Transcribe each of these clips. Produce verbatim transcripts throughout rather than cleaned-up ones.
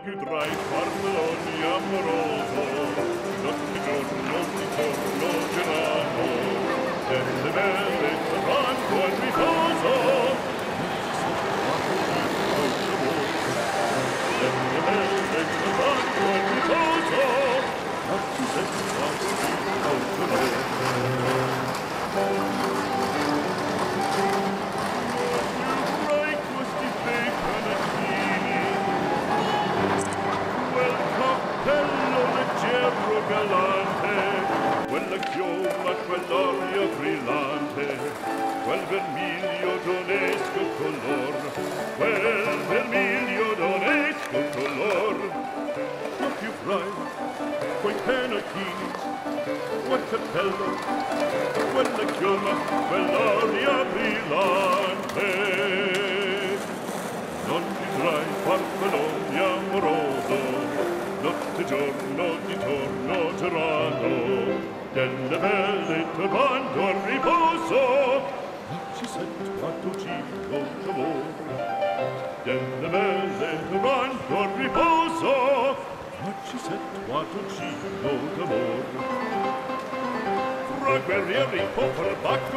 più tra i farfalloni amoroso, notte giorno di torno gelato, e le belle tornando al riposo, e le belle tornando al riposo, ma ci senti quanto di automobile. Galante, quella chioma, quell'orio brillante, quel vermiglio d'onesco color, quel vermiglio d'onesco color. Non più frai quei pennacchini, quel cappello, quella chioma, quell'orio brillante. Non ti trai farfalloni amoroso, notte giorno di torno gerato, delle belle turbando al riposo, ma ci sento quanto giro d'amore. Delle belle turbando al riposo, ma ci sento quanto giro d'amore. Fra guerrieri po' perbacco,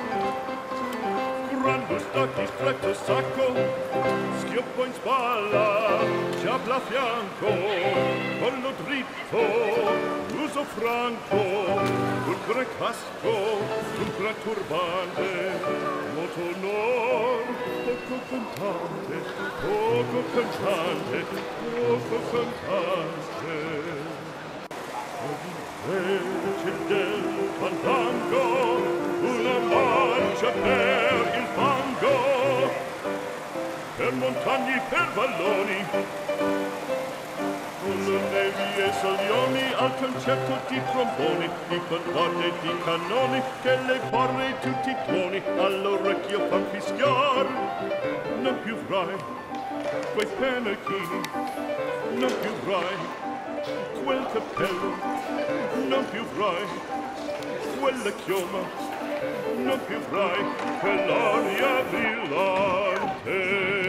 gran stacchi stretto sacco, schioppo in spalla, sciabla a fianco, collo dritto, uso franco, pulcre casco, pulcre turbante, molto onor, poco cantante, poco cantante, poco cantante. Invece del fandango, una marcia per il fango, per montagne, per valloni, con le nevi e salioni, al concerto di tromboni, di contorde e di cannoni, che le barre e tutti i tuoni all'orecchio fan fischiar. Non più frai quei pennacchini, non più frai quel cappello, non più frai quella chioma, non più frai quell'aria brillante.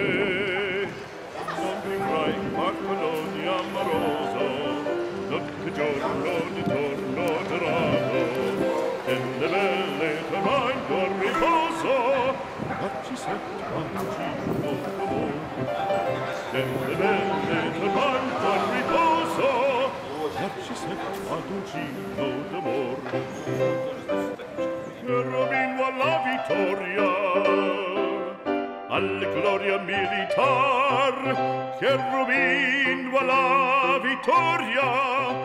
Non più frai farfalloni amoroso, notte giorno di torno gerato, e le belle tornando al riposo, ma ci sento quanto giro d'amore. E le belle tornando al riposo, ma ci sento quanto giro d'amore. Cherubino alla vittoria, alla gloria militar, cherubino alla vittoria,